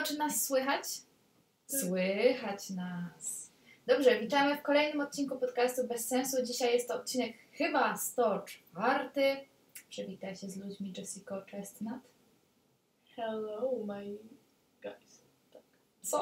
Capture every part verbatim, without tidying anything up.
czy nas słychać? Słychać nas. Dobrze, witamy w kolejnym odcinku podcastu Bez Sensu. Dzisiaj jest to odcinek chyba sto cztery. Przywitaj się z ludźmi, Jessica Chestnut. Hello, my guys. Tak. Co?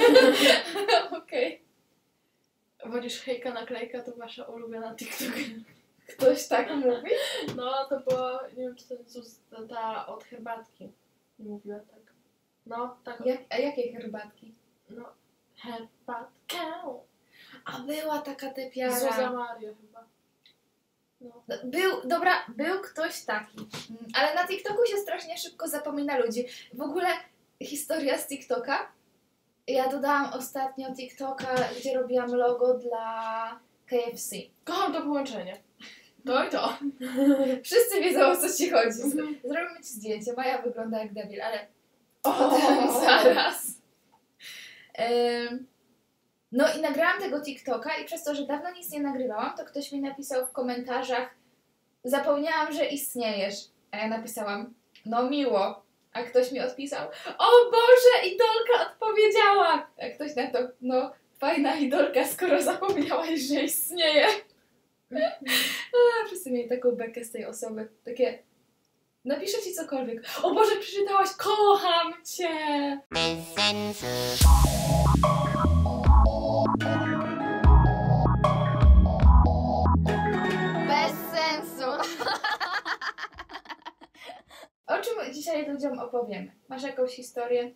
Okej. Okay. Wolisz hejka naklejka, to wasza ulubiona TikTok. Ktoś tak mówi? No, to było, nie wiem, czy to jest ta od herbatki. Nie mówiła tak. No, tak. Jak, a jakiej herbatki? No, herbatkę. A była taka typiara. Zuza Maria chyba. No. Był, dobra, był ktoś taki, ale na TikToku się strasznie szybko zapomina ludzi. W ogóle historia z TikToka. Ja dodałam ostatnio TikToka, gdzie robiłam logo dla K F C. Kocham to połączenie. To i to. Wszyscy wiedzą, o co ci chodzi. Zrobimy ci zdjęcie. Maja wygląda jak debil, ale o tym zaraz. Um, no i nagrałam tego TikToka i przez to, że dawno nic nie nagrywałam, to ktoś mi napisał w komentarzach: zapomniałam, że istniejesz. A ja napisałam: no miło. A ktoś mi odpisał: o Boże, idolka odpowiedziała. A ktoś na to: no fajna idolka, skoro zapomniałaś, że istnieje. A, wszyscy mieli taką bekę z tej osoby. Takie: napiszę ci cokolwiek. O Boże, przeczytałaś, kocham cię. Bez sensu. O czym dzisiaj ludziom opowiemy? Masz jakąś historię?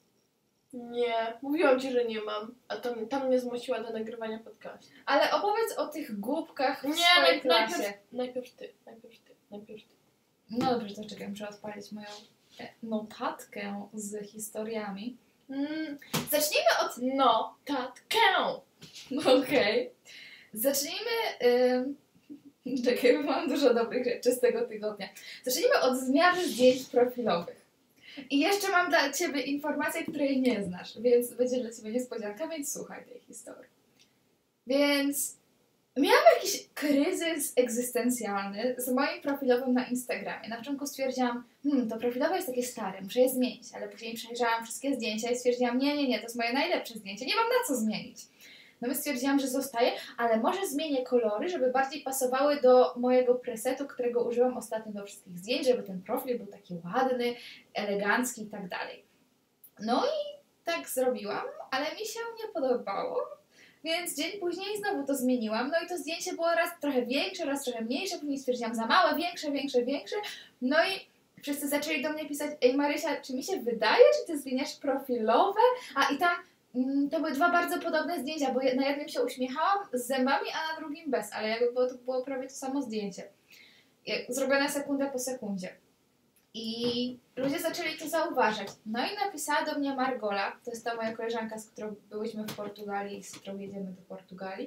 Nie, mówiłam ci, że nie mam, a tam, tam mnie zmusiła do nagrywania podcastu. Ale opowiedz o tych głupkach w nie, swojej naj, klasie. Najpierw, najpierw ty, najpierw ty, najpierw ty. No dobrze, to czekaj, muszę odpalić moją notatkę z historiami. Mm, zacznijmy od... Notatkę! Okej. Okay. Zacznijmy... Ym... Czekaj, bo mam dużo dobrych rzeczy z tego tygodnia. Zacznijmy od zmiany zdjęć profilowych. I jeszcze mam dla Ciebie informację, której nie znasz, więc będzie dla Ciebie niespodzianka, więc słuchaj tej historii. Więc miałam jakiś kryzys egzystencjalny z moim profilowym na Instagramie. Na początku stwierdziłam: hmm, to profilowe jest takie stare, muszę je zmienić, ale później przejrzałam wszystkie zdjęcia i stwierdziłam: nie, nie, nie, to jest moje najlepsze zdjęcie, nie mam na co zmienić. No więc stwierdziłam, że zostaje, ale może zmienię kolory, żeby bardziej pasowały do mojego presetu, którego użyłam ostatnio do wszystkich zdjęć, żeby ten profil był taki ładny, elegancki i tak dalej. No i tak zrobiłam, ale mi się nie podobało, więc dzień później znowu to zmieniłam. No i to zdjęcie było raz trochę większe, raz trochę mniejsze, później stwierdziłam: za małe, większe, większe, większe. No i wszyscy zaczęli do mnie pisać: ej Marysia, czy mi się wydaje, czy ty zmieniasz profilowe? A i tam to były dwa bardzo podobne zdjęcia, bo na jednym się uśmiechałam z zębami, a na drugim bez, ale jakby było, to było prawie to samo zdjęcie. Zrobione sekundę po sekundzie. I ludzie zaczęli to zauważać. No i napisała do mnie Margola, to jest ta moja koleżanka, z którą byłyśmy w Portugalii, z którą jedziemy do Portugalii.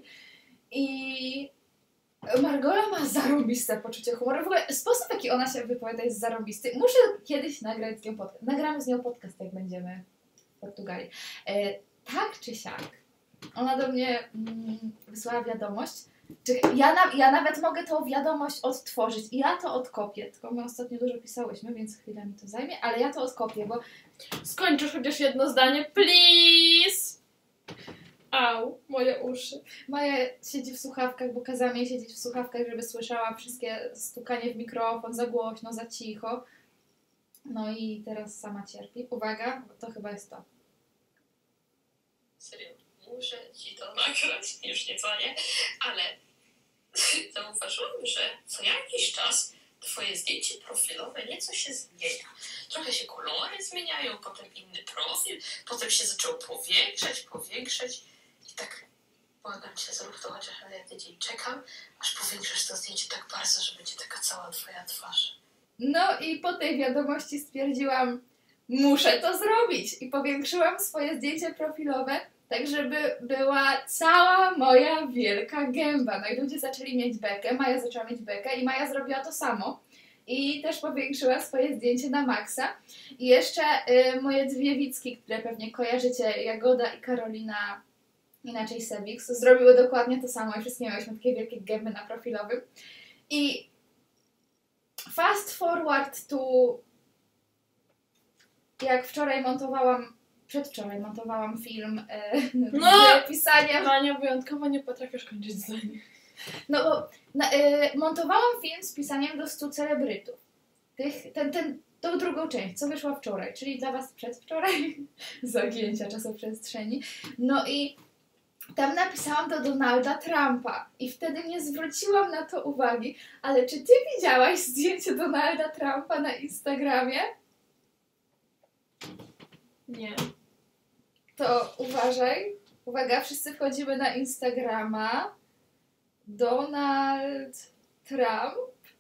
I Margola ma zarobiste poczucie humoru. W ogóle sposób, w jaki ona się wypowiada, jest zarobisty. Muszę kiedyś nagrać z nią podcast. Nagramy z nią podcast, jak będziemy w Portugalii. E, tak czy siak, ona do mnie mm, wysłała wiadomość. Czy ja, na, ja nawet mogę tą wiadomość odtworzyć i ja to odkopię. Tylko my ostatnio dużo pisałyśmy, więc chwilę mi to zajmie, ale ja to odkopię, bo... Skończysz chociaż jedno zdanie, please! Au, moje uszy. Maja siedzi w słuchawkach, bo kazałam jej siedzieć w słuchawkach, żeby słyszała wszystkie stukanie w mikrofon, za głośno, za cicho. No i teraz sama cierpi. Uwaga, bo to chyba jest to. Serio, muszę ci to nagrać, już nieco nie, ale zauważyłam, że co jakiś czas twoje zdjęcie profilowe nieco się zmienia. Trochę się kolory zmieniają, potem inny profil, potem się zaczęło powiększać, powiększać i tak błagam cię, zrób to chociaż na tydzień. Czekam, aż powiększysz to zdjęcie tak bardzo, że będzie taka cała twoja twarz. No i po tej wiadomości stwierdziłam: muszę to zrobić i powiększyłam swoje zdjęcie profilowe, tak żeby była cała moja wielka gęba. No i ludzie zaczęli mieć bekę, Maja zaczęła mieć bekę i Maja zrobiła to samo. I też powiększyła swoje zdjęcie na maksa. I jeszcze y, moje dwie Wicki, które pewnie kojarzycie, Jagoda i Karolina, inaczej Sebix, zrobiły dokładnie to samo i wszystkie miałyśmy takie wielkie gęby na profilowym. I fast forward to jak wczoraj montowałam przedwczoraj montowałam film e, No! z pisaniem. Wania, wyjątkowo nie potrafisz kończyć zdania. No bo na, e, montowałam film z pisaniem do stu celebrytów. Tych, ten, ten, tą drugą część, co wyszła wczoraj, czyli dla was przedwczoraj, zagięcia czasoprzestrzeni. No i tam napisałam do Donalda Trumpa i wtedy nie zwróciłam na to uwagi, ale czy ty widziałaś zdjęcie Donalda Trumpa na Instagramie? Nie. To uważaj. Uwaga, wszyscy wchodzimy na Instagrama. Donald Trump.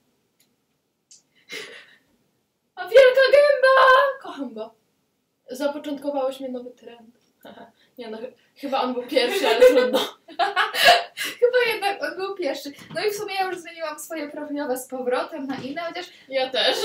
A wielka gęba! Kocham go. Zapoczątkowałeś mnie nowy trend. Nie no, chyba on był pierwszy, ale trudno. Chyba jednak on był pierwszy. No i w sumie ja już zmieniłam swoje profilowe z powrotem na inne, chociaż... Ja też.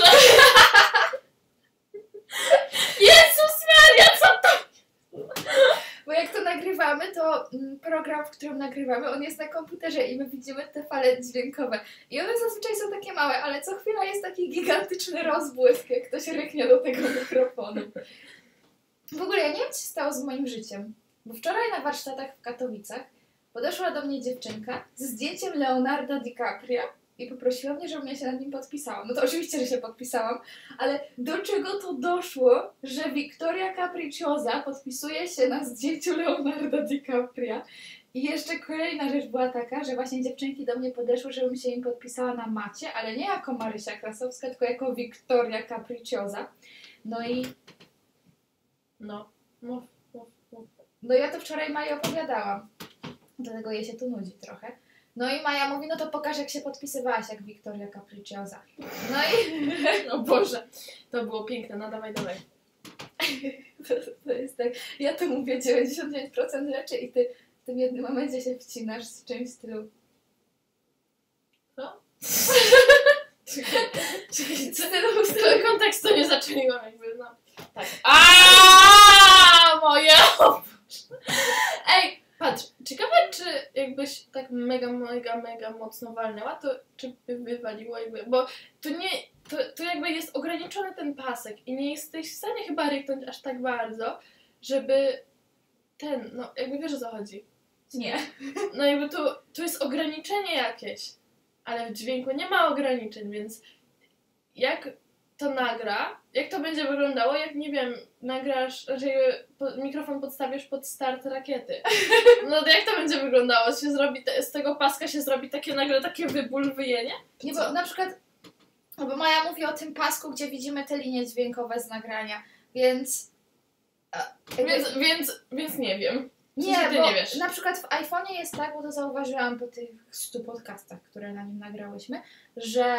Jezus Maria, co to? Bo jak to nagrywamy, to mm, program, w którym nagrywamy, on jest na komputerze i my widzimy te fale dźwiękowe. I one zazwyczaj są takie małe, ale co chwila jest taki gigantyczny rozbłysk, jak ktoś ryknie do tego mikrofonu. W ogóle ja nie wiem, co się stało z moim życiem. Bo wczoraj na warsztatach w Katowicach podeszła do mnie dziewczynka ze zdjęciem Leonarda DiCaprio i poprosiła mnie, żebym ja się nad nim podpisałam. No to oczywiście, że się podpisałam, ale do czego to doszło, że Victoria Capricciosa podpisuje się na zdjęciu Leonarda DiCaprio? I jeszcze kolejna rzecz była taka, że właśnie dziewczynki do mnie podeszły, żebym się im podpisała na macie, ale nie jako Marysia Krasowska, tylko jako Victoria Capricciosa. No i... No, mów, mów, mów. No ja to wczoraj Maji opowiadałam. Dlatego jej się tu nudzi trochę. No i Maja mówi, no to pokaż, jak się podpisywałaś jak Victoria Capricciosa. No i... O Boże, to było piękne, no dawaj, dawaj. To, to jest tak, ja tu mówię dziewięćdziesiąt dziewięć procent rzeczy i ty w tym jednym momencie się wcinasz z czymś w stylu... Co? Czyli stylu, Z tego kontekstu nie zaczęliłam jakby, no. Tak. Aaaa, moje! Ej, patrz, ciekawe czy jakbyś tak mega, mega, mega mocno walnęła, to czy by wywaliło jakby, bo tu nie, to, to jakby jest ograniczony ten pasek i nie jesteś w stanie chyba ryknąć aż tak bardzo, żeby ten, no jakby wiesz o co chodzi. Nie. No jakby tu, tu jest ograniczenie jakieś, ale w dźwięku nie ma ograniczeń, więc jak to nagra, jak to będzie wyglądało, jak nie wiem, nagrasz, że mikrofon podstawisz pod start rakiety. No to jak to będzie wyglądało? Się zrobi te, z tego paska się zrobi takie nagle takie wybulwyjenie? Nie, bo na przykład, no bo Maja mówi o tym pasku, gdzie widzimy te linie dźwiękowe z nagrania, więc... a, jakby... Więc, więc, więc nie wiem. Nie, ty bo nie wiesz. na przykład w iPhone'ie jest tak, bo to zauważyłam po tych stu podcastach, które na nim nagrałyśmy, że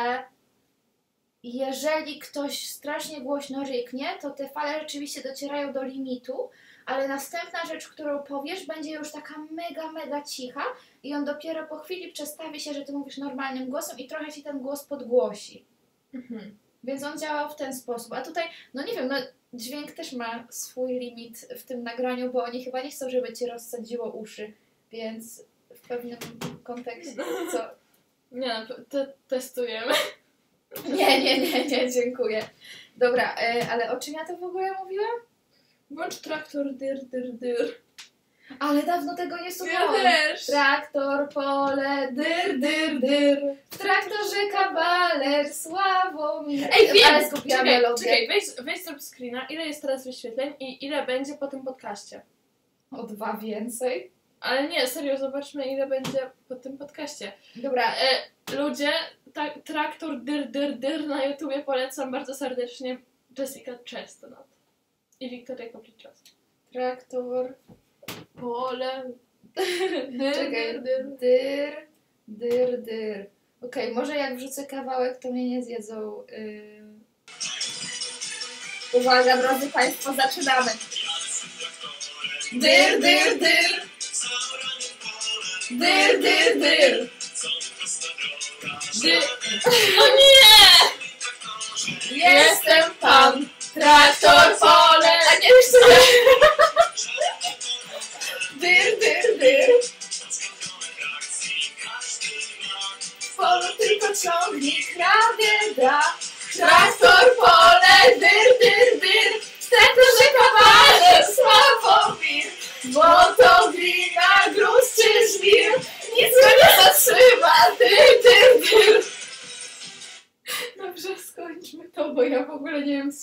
jeżeli ktoś strasznie głośno ryknie, to te fale rzeczywiście docierają do limitu, ale następna rzecz, którą powiesz, będzie już taka mega, mega cicha i on dopiero po chwili przestawi się, że ty mówisz normalnym głosem i trochę ci ten głos podgłosi. Mhm. Więc on działał w ten sposób. A tutaj, no nie wiem, no dźwięk też ma swój limit w tym nagraniu, bo oni chyba nie chcą, żeby ci rozsadziło uszy, więc w pewnym kontekście, co... Nie no, te, testujemy. Nie, nie, nie, nie, dziękuję. Dobra, e, ale o czym ja to w ogóle mówiłam? Włącz traktor, dyr, dyr, dyr. Ale dawno tego nie słuchałam. Ja też. Traktor, pole, dyr, dyr, dyr. W traktorze kawaler, Sławomir. Ej, wiem! Ale skupiłam Czekaj, melodię. czekaj, weź, weź zrób screena, ile jest teraz wyświetleń i ile będzie po tym podcaście. O dwa więcej. Ale nie, serio, zobaczmy ile będzie po tym podcaście. Dobra, E, ludzie, ta, traktor dyr, dyr, dyr na YouTubie polecam bardzo serdecznie Jessica Chestnut i Victoria Capricciosa. traktor, Pole, dyr, czekaj, dyr, dyr. dyr, dyr, dyr. Okej, okay, może jak wrzucę kawałek, to mnie nie zjedzą. Yy... Uwaga, drodzy Państwo, zaczynamy. Dyr, dyr, dyr. Dyr, dyr, dyr. Dyr. No nie! Jestem pan, traktor, pole. A nie wiesz co? Dyr, dyr, dyr. Polu tylko ciągnik radę da. Traktor, pole, dyr, dyr, dyr. W traktorze kawaler,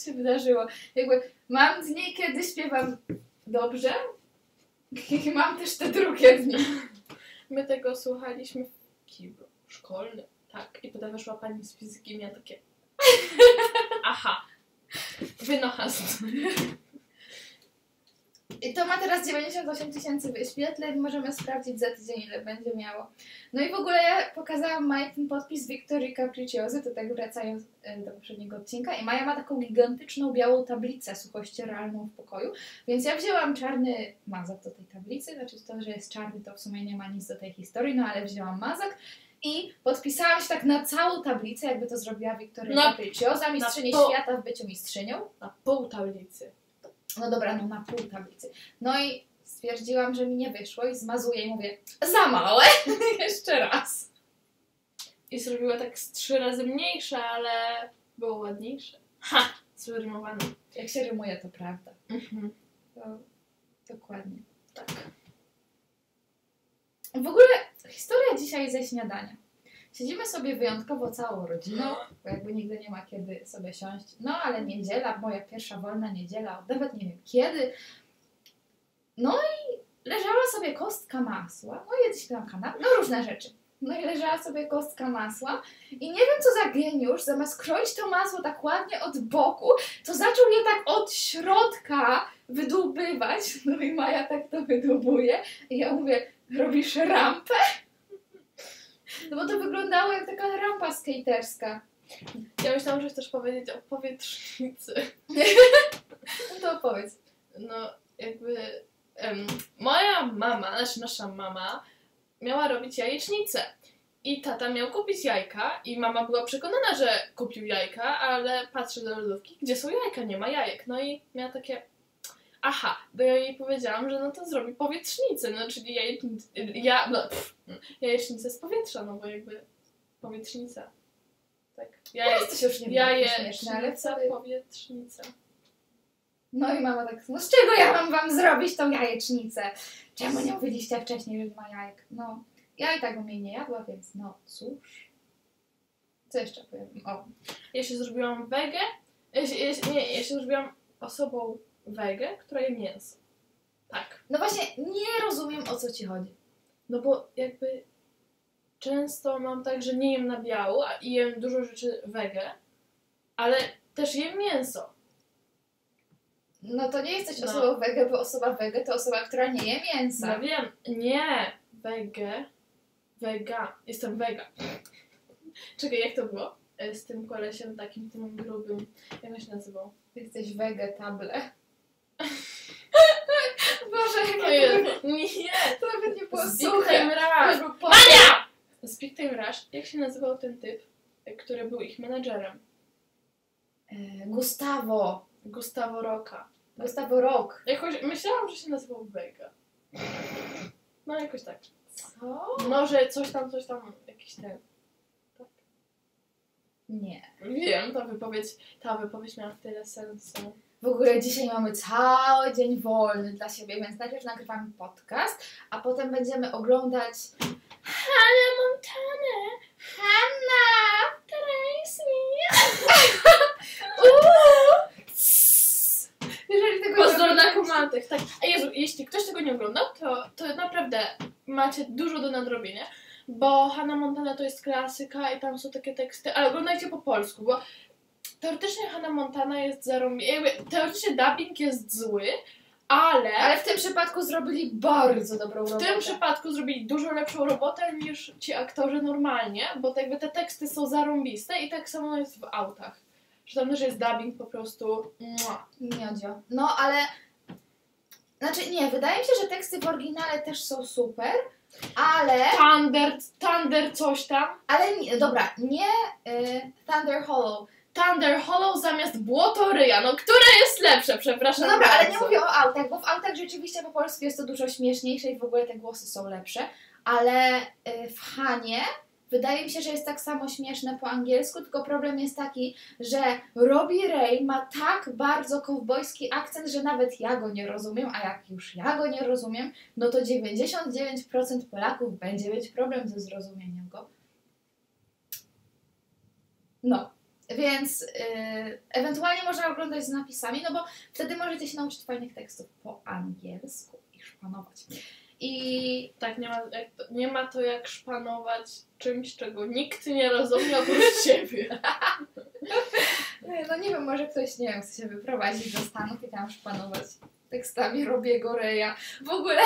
się wydarzyło. Jakby mam dni, kiedy śpiewam dobrze i mam też te drugie dni. My tego słuchaliśmy w kiblu szkolnym, tak. I potem weszła pani z fizyki i miała takie aha, wynocha stąd. I to ma teraz dziewięćdziesiąt osiem tysięcy wyświetleń, możemy sprawdzić za tydzień, ile będzie miało. No i w ogóle ja pokazałam Maji ten podpis Victorii Capricciosi, to tak wracając do poprzedniego odcinka, i Maja ma taką gigantyczną białą tablicę suchościeralną w pokoju, więc ja wzięłam czarny mazak do tej tablicy, znaczy to, że jest czarny, to w sumie nie ma nic do tej historii, no ale wzięłam mazak i podpisałam się tak na całą tablicę, jakby to zrobiła Victoria Na- Capricciosa, mistrzyni na po- świata w byciu mistrzynią. Na pół tablicy. No dobra, no na pół tablicy. No i stwierdziłam, że mi nie wyszło i zmazuję i mówię, za małe! Jeszcze raz. I zrobiła tak z trzy razy mniejsze, ale było ładniejsze. Ha! Zrymowane. Jak się rymuje, to prawda. Mhm. To dokładnie. Tak. W ogóle historia dzisiaj ze śniadania. Siedzimy sobie wyjątkowo całą rodziną, bo jakby nigdy nie ma kiedy sobie siąść. No ale niedziela, moja pierwsza wolna niedziela, nawet nie wiem kiedy. No i leżała sobie kostka masła, no i jakiś tam kanał, no różne rzeczy. No i leżała sobie kostka masła i nie wiem co za geniusz, zamiast kroić to masło tak ładnie od boku, to zaczął je tak od środka wydłubywać. No i Maja tak to wydłubuje i ja mówię, robisz rampę? No bo to wyglądało jak taka rampa skaterska. Ja myślałam, że chcesz powiedzieć o powietrznicy. No to opowiedz. No, jakby em, moja mama, znaczy nasza mama miała robić jajecznicę. I tata miał kupić jajka i mama była przekonana, że kupił jajka, ale patrzy do lodówki, gdzie są jajka, nie ma jajek. No i miała takie, aha, to ja jej powiedziałam, że no to zrobi powietrznicę, no czyli jajecznicę, ja, no, pff, jajecznicę z powietrza, no bo jakby powietrznica. Tak. Jaje, Teraz to się już nie było śmieszne, ale jajecznica, wtedy... powietrznica. No i mama tak, no z czego ja mam wam zrobić tą jajecznicę? Czemu nie mówiliście wcześniej, że nie ma jajek? No, ja i tak bym jej nie jadła, więc no cóż. Co jeszcze powiem? O, Ja się zrobiłam wegę, ja się, ja się, nie, ja się zrobiłam osobą wegę, która je mięso. Tak. no właśnie nie rozumiem, o co ci chodzi. No bo jakby często mam tak, że nie jem na biału a i jem dużo rzeczy wegę, ale też jem mięso. No to nie jesteś No. osobą wege, bo osoba wege to osoba, która nie je mięsa. No wiem, nie, wegę, wega, jestem wega. Czekaj, jak to było? E, Z tym kolesiem takim, tym grubym, jak on się nazywał? Jesteś wegetable. Boże, O jak Jezu, nie, to nawet nie było z Big suche. Time To Rush. był po- Mania! Z Big Time Rush, jak się nazywał ten typ, e, który był ich menadżerem? E, Gustavo. Gustavo Rocca. Gustavo Rock. Jakoś, myślałam, że się nazywał Vega. No jakoś tak. Co? Może coś tam, coś tam, jakiś ten. Nie. Wiem, ta wypowiedź, ta wypowiedź miała tyle sensu. W ogóle dzisiaj mamy cały dzień wolny dla siebie, więc najpierw nagrywamy podcast, a potem będziemy oglądać Hannah Montana! Hanna! Tracy! Uuu! Tss. Jeżeli tego Pozdro nie dla oglądacie- kumatych, tak. A Jezu, jeśli ktoś tego nie oglądał, to, to naprawdę macie dużo do nadrobienia, bo Hannah Montana to jest klasyka i tam są takie teksty, ale oglądajcie po polsku, bo teoretycznie Hannah Montana jest zarąbiona, teoretycznie dubbing jest zły, ale, Ale w tym przypadku zrobili bardzo dobrą w robotę. tym przypadku zrobili dużo lepszą robotę niż ci aktorzy normalnie, bo tak jakby te teksty są zarąbiste i tak samo jest w autach. Że tam też jest dubbing po prostu mua. Miodzio. No, ale... Znaczy, nie, wydaje mi się, że teksty w oryginale też są super, ale... Thunder, Thunder coś tam. Ale nie, dobra, nie y, Thunder Hollow. Thunder Hollow zamiast Błoto Ryja. No, które jest lepsze? Przepraszam No dobra, ale nie bardzo. mówię o autach, bo w autach rzeczywiście po polsku jest to dużo śmieszniejsze i w ogóle te głosy są lepsze, ale y, w Hanie wydaje mi się, że jest tak samo śmieszne po angielsku, tylko problem jest taki, że Robbie Ray ma tak bardzo kowbojski akcent, że nawet ja go nie rozumiem, a jak już ja go nie rozumiem, no to dziewięćdziesiąt dziewięć procent Polaków będzie mieć problem ze zrozumieniem go. No. Więc yy, ewentualnie można oglądać z napisami, no bo wtedy możecie się nauczyć fajnych tekstów po angielsku i szpanować. I Tak, nie ma, jak to, nie ma to jak szpanować czymś, czego nikt nie rozumie oprócz ciebie. no nie wiem, może ktoś, nie wiem, chce się wyprowadzić do Stanów i tam szpanować tekstami Robiego Raya. W ogóle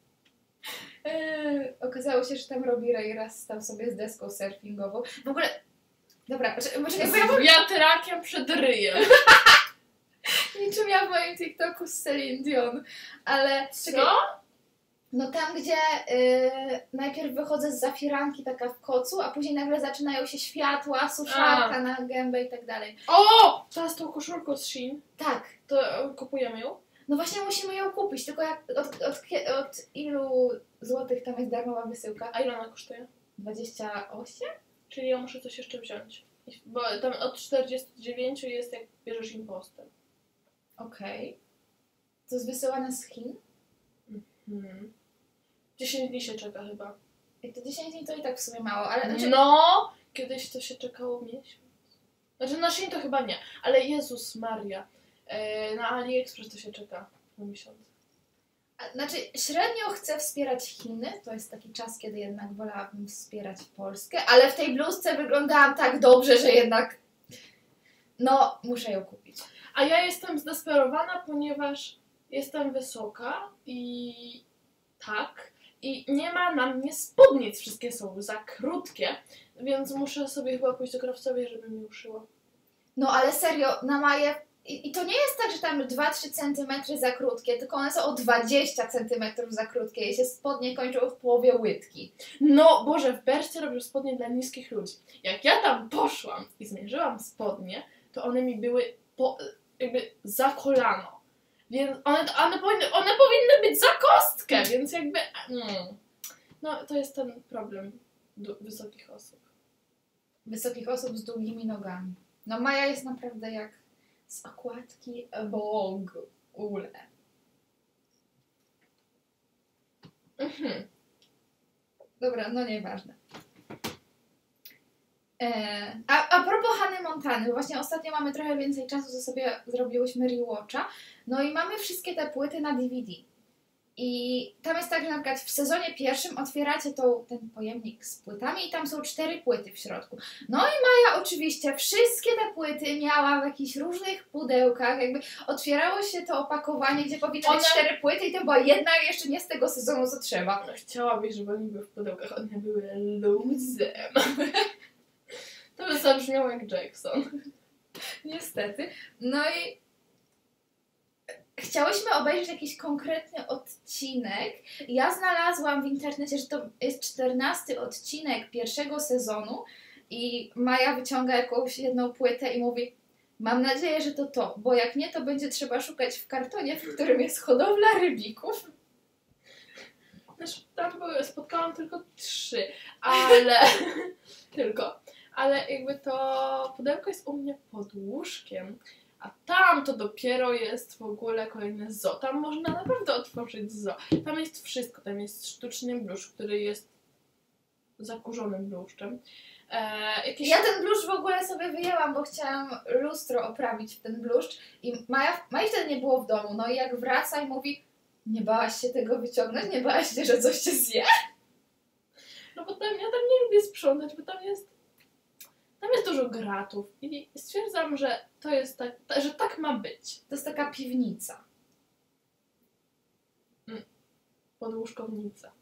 yy, okazało się, że tam Robbie Ray raz stał sobie z deską surfingową. W ogóle, dobra, poczekaj, bo ja Z wiatrakiem przed ryjem. niczym ja w moim TikToku z Celine Dion, ale... Czekaj, Co? no tam, gdzie y, najpierw wychodzę z zafiranki taka w kocu, a później nagle zaczynają się światła, suszarka A. na gębę i tak dalej. O! Teraz tą koszulką z Shein. Tak, To e, kupujemy ją? no właśnie musimy ją kupić, tylko jak, od, od, kie- od ilu złotych tam jest darmowa wysyłka? A ile ona kosztuje? dwadzieścia osiem? Czyli ja muszę coś jeszcze wziąć. Bo tam od czterdziestu dziewięciu jest jak bierzesz impostem. Okej. To jest wysyłane z Chin? Hmm. dziesięć dni się czeka chyba. Jak to dziesięć dni to i tak w sumie mało, ale... Znaczy, No! Kiedyś to się czekało miesiąc. Znaczy na Shein to chyba nie, ale Jezus Maria. E, na AliExpress to się czeka na miesiąc. a- znaczy średnio chcę wspierać Chiny, to jest taki czas, kiedy jednak wolałabym wspierać Polskę, ale w tej bluzce wyglądałam tak dobrze, że jednak... No, muszę ją kupić. A ja jestem zdesperowana, ponieważ jestem wysoka i tak. I nie ma na mnie spódnic, wszystkie są za krótkie, więc muszę sobie chyba pójść do krawcowej, żeby mi uszyło. No ale serio, na Maję... I, I to nie jest tak, że tam dwa trzy centymetry za krótkie, tylko one są o dwadzieścia centymetrów za krótkie i się spodnie kończą w połowie łydki. No Boże, w Bercie robią spodnie dla niskich ludzi. Jak ja tam poszłam i zmierzyłam spodnie, to one mi były po, jakby za kolano. Więc one, one, powinny, one powinny być za kostkę, więc jakby... Mm. No to jest ten problem du- wysokich osób. Wysokich osób z długimi nogami. No Maja jest naprawdę jak z okładki Vogue. Ule. Mhm. Dobra, no nieważne. E, a, a propos Hany Montany, bo właśnie ostatnio mamy trochę więcej czasu, to sobie zrobiłyśmy rewatcha. No i mamy wszystkie te płyty na D V D. I tam jest tak, że na przykład w sezonie pierwszym otwieracie tą, ten pojemnik z płytami i tam są cztery płyty w środku. No i Maja oczywiście wszystkie te płyty miała w jakichś różnych pudełkach, jakby otwierało się to opakowanie, gdzie powinny One- być cztery płyty i to była jedna jeszcze nie z tego sezonu, co trzeba. Chciałabyś, żeby oni były w pudełkach, one były luzem. To by zabrzmiało jak Jackson. Niestety. No i chciałyśmy obejrzeć jakiś konkretny odcinek. Ja znalazłam w internecie, że to jest czternasty odcinek pierwszego sezonu i Maja wyciąga jakąś jedną płytę i mówi: mam nadzieję, że to to, bo jak nie, to będzie trzeba szukać w kartonie, w którym jest hodowla rybików. Znaczy, tam były, spotkałam tylko trzy, ale... tylko. Ale jakby to pudełko jest u mnie pod łóżkiem, a tam to dopiero jest w ogóle kolejne zoo. Tam można naprawdę otworzyć zoo. Tam jest wszystko. Tam jest sztuczny bluszcz, który jest zakurzonym bluszczem. E, jakieś... Ja ten bluszcz w ogóle sobie wyjęłam, bo chciałam lustro oprawić w ten bluszcz i Maja, Maja wtedy nie było w domu. No i jak wraca i mówi: nie bałaś się tego wyciągnąć? Nie bałaś się, że coś cię zje? No bo tam, ja tam nie lubię sprzątać, bo tam jest tam jest dużo gratów i stwierdzam, że to jest tak, ta, że tak ma być. To jest taka piwnica. Podłóżkownica.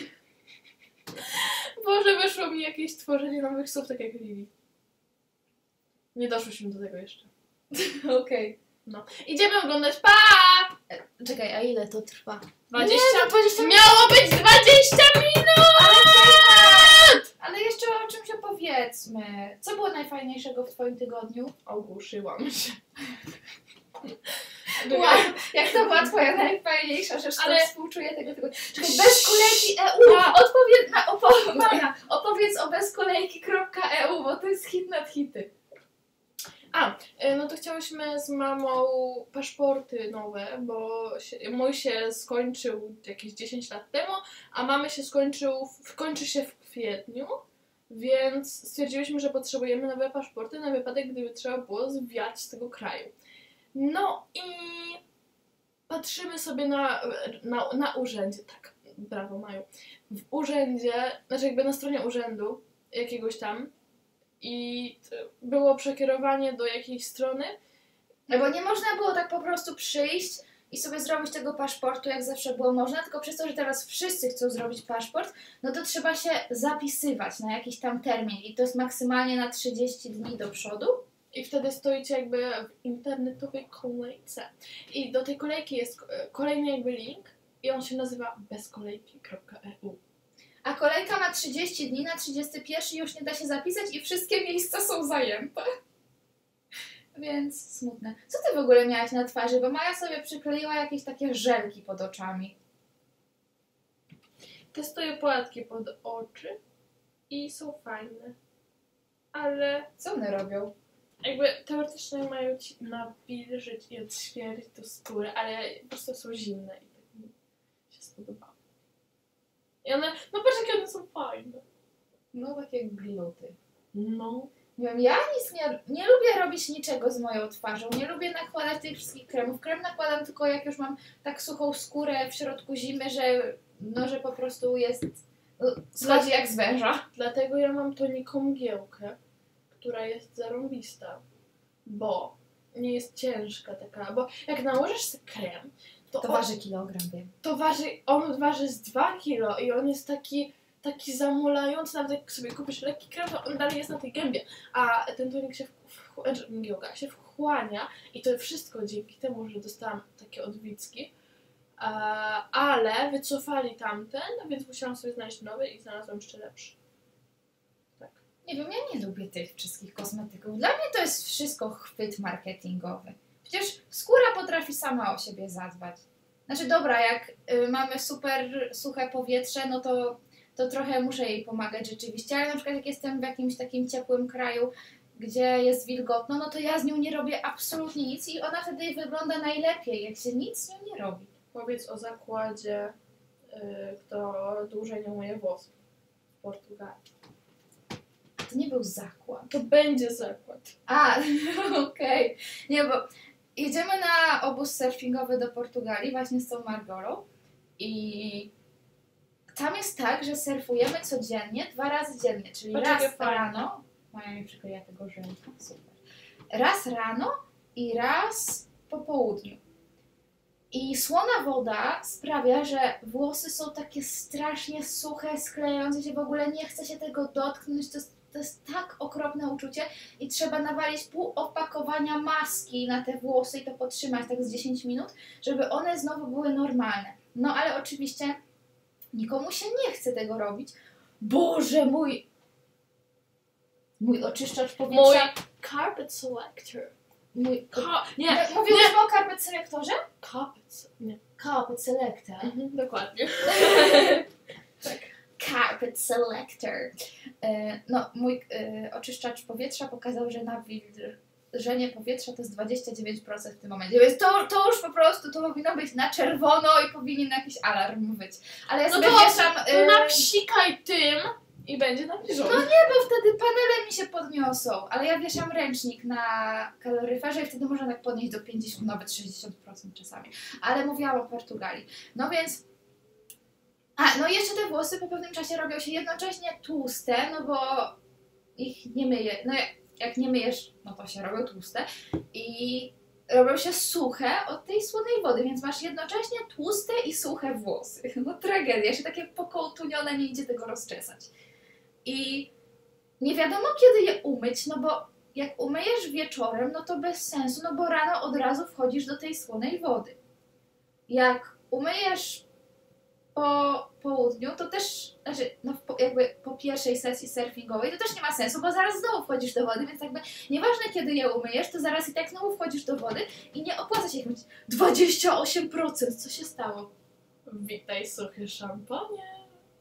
Boże, wyszło mi jakieś tworzenie nowych słów, tak jak Lili. Nie doszłyśmy do tego jeszcze. Okej. No. Idziemy oglądać. Pa! E, Czekaj, a ile to trwa? dwadzieścia Nie, no dwadzieścia minut. Miało być dwadzieścia minut! Ale jeszcze o czymś opowiedzmy. Co było najfajniejszego w twoim tygodniu? Ogłuszyłam się. Wow, jak to była twoja najfajniejsza rzecz, to Ale- współczuję tego tygodnia. Czekaj, bezkolejki E U! Odpowiedz, na, opo- Maja, opowiedz o bezkolejki kropka E U, bo to jest hit nad hity. A, y, no to chciałyśmy z mamą paszporty nowe, bo się, mój się skończył jakieś dziesięć lat temu, a mamy się skończył, w- kończy się w kwietniu Więc stwierdziłyśmy, że potrzebujemy nowe paszporty na wypadek, gdyby trzeba było zwiać z tego kraju. No i patrzymy sobie na, na, na urzędzie, tak, brawo Maju, w urzędzie, znaczy jakby na stronie urzędu jakiegoś tam i było przekierowanie do jakiejś strony. No bo nie można było tak po prostu przyjść i sobie zrobić tego paszportu, jak zawsze było można, tylko przez to, że teraz wszyscy chcą zrobić paszport, no to trzeba się zapisywać na jakiś tam termin i to jest maksymalnie na trzydzieści dni do przodu. I wtedy stoicie jakby w internetowej kolejce. I do tej kolejki jest kolejny jakby link i on się nazywa bezkolejki kropka e u. A kolejka ma trzydzieści dni, na trzydziesty pierwszy już nie da się zapisać i wszystkie miejsca są zajęte. Więc smutne. Co ty w ogóle miałaś na twarzy? Bo Maja sobie przykleiła jakieś takie żelki pod oczami. Testuję płatki pod oczy i są fajne. Ale Co one robią? jakby teoretycznie mają ci nawilżyć i odświeżyć tą skórę, ale po prostu są zimne i tak mi się spodobało. I one, no patrz jakie one są fajne. No tak jak gluty. No. Nie wiem, ja nic nie, nie lubię robić niczego z moją twarzą. Nie lubię nakładać tych wszystkich kremów. Krem nakładam tylko jak już mam tak suchą skórę w środku zimy, że, no, że po prostu jest... Schodzi jak z węża. Dlatego ja mam toniką mgiełkę, która jest zarąbista, bo nie jest ciężka taka, bo jak nałożysz sobie krem, to, To on, waży kilogram, wiem. to waży, on waży z dwa kilo i on jest taki, taki zamulający, nawet jak sobie kupisz lekki krem, to on dalej jest na tej gębie, a ten tonik się, w, w, znaczy mgiełka się wchłania i to wszystko dzięki temu, że dostałam takie odwicki, a, ale wycofali tamten, więc musiałam sobie znaleźć nowy i znalazłam jeszcze lepszy. Tak. Nie wiem, ja nie lubię tych wszystkich kosmetyków. Dla mnie to jest wszystko chwyt marketingowy. Przecież skóra potrafi sama o siebie zadbać. Znaczy dobra, jak y, mamy super suche powietrze, no to, to trochę muszę jej pomagać rzeczywiście, ale na przykład jak jestem w jakimś takim ciepłym kraju, gdzie jest wilgotno, no to ja z nią nie robię absolutnie nic i ona wtedy wygląda najlepiej, jak się nic z nią nie robi. Powiedz o zakładzie, yy, kto dłużej nie myje włosów w Portugalii. To nie był zakład. To będzie zakład. A, okej. Okay. Nie, bo jedziemy na obóz surfingowy do Portugalii właśnie z tą Margorą i tam jest tak, że surfujemy codziennie, dwa razy dziennie, czyli Poczekaj, raz fajnie. rano, Maja mi przykleja tego żelka, super, raz rano i raz po południu. I słona woda sprawia, że włosy są takie strasznie suche, sklejające się, w ogóle nie chce się tego dotknąć, to jest To jest tak okropne uczucie i trzeba nawalić pół opakowania maski na te włosy i to podtrzymać tak z dziesięć minut, żeby one znowu były normalne. No ale oczywiście nikomu się nie chce tego robić. Boże, mój... Mój oczyszczacz Mój powietrza... carpet selector. Mój... Ka- nie, Nie, mówiliśmy o carpet selektorze? carpet. Nie. Carpet selector. Mhm, dokładnie. Tak. Carpet selector. E, no, mój e, oczyszczacz powietrza pokazał, że nawilżenie powietrza to jest dwadzieścia dziewięć procent w tym momencie. Więc to, to już po prostu to powinno być na czerwono i powinien jakiś alarm być. Ale ja No sobie to, wieszam... to e, napsikaj tym i będzie nawilżone. No nie, bo wtedy panele mi się podniosą. Ale ja wieszam ręcznik na kaloryferze i wtedy można tak podnieść do pięćdziesiąt, nawet sześćdziesiąt procent czasami. Ale mówiłam o Portugalii. No więc... A, no i jeszcze te włosy po pewnym czasie robią się jednocześnie tłuste, no bo ich nie myję, no jak, jak nie myjesz, no to się robią tłuste i robią się suche od tej słonej wody, więc masz jednocześnie tłuste i suche włosy. No tragedia, się takie pokołtunione, nie idzie tego rozczesać. I nie wiadomo kiedy je umyć, no bo jak umyjesz wieczorem, no to bez sensu, no bo rano od razu wchodzisz do tej słonej wody. Jak umyjesz po południu, to też, znaczy, no po, jakby po pierwszej sesji surfingowej, to też nie ma sensu, bo zaraz znowu wchodzisz do wody, więc jakby nieważne kiedy je umyjesz, to zaraz i tak znowu wchodzisz do wody i nie opłaca się ich myć. dwadzieścia osiem procent! Co się stało? Witaj suchy szampanie.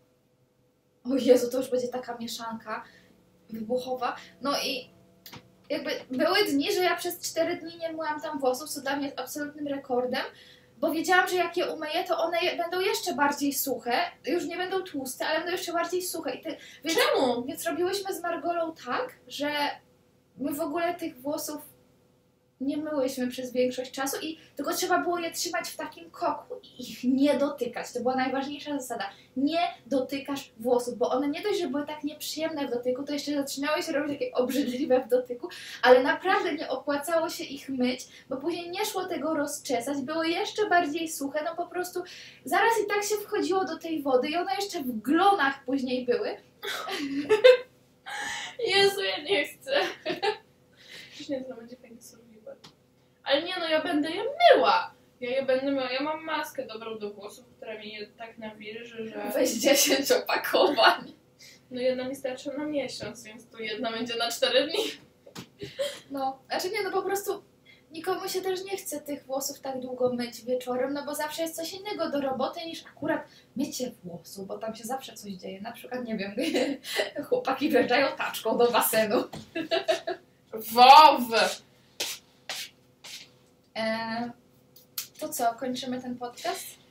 O Jezu, to już będzie taka mieszanka wybuchowa. No i jakby były dni, że ja przez cztery dni nie myłam tam włosów, co dla mnie jest absolutnym rekordem, bo wiedziałam, że jak je umyję, to one je, będą jeszcze bardziej suche, już nie będą tłuste, ale będą jeszcze bardziej suche. I ty, więc, Czemu? Więc robiłyśmy z Margolą tak, że my w ogóle tych włosów nie myłyśmy przez większość czasu i tylko trzeba było je trzymać w takim koku i ich nie dotykać. To była najważniejsza zasada. Nie dotykasz włosów, bo one nie dość, że były tak nieprzyjemne w dotyku, to jeszcze zaczynały się robić takie obrzydliwe w dotyku, ale naprawdę nie opłacało się ich myć, bo później nie szło tego rozczesać, były jeszcze bardziej suche, no po prostu zaraz i tak się wchodziło do tej wody i one jeszcze w glonach później były. Jezu, ja nie chcę. Już nie, to będzie fajny survival. Ale nie, no ja będę je myła. Ja je będę myła. Ja mam maskę dobrą do włosów, która mi je tak nawilży, że... Weź dziesięć opakowań. No jedna mi starczy na miesiąc, więc tu jedna będzie na cztery dni. No, znaczy nie, no po prostu nikomu się też nie chce tych włosów tak długo myć wieczorem, no bo zawsze jest coś innego do roboty niż akurat mycie włosów, bo tam się zawsze coś dzieje. Na przykład, nie wiem, chłopaki wjeżdżają taczką do basenu. Wow! Eee, to co, kończymy ten podcast?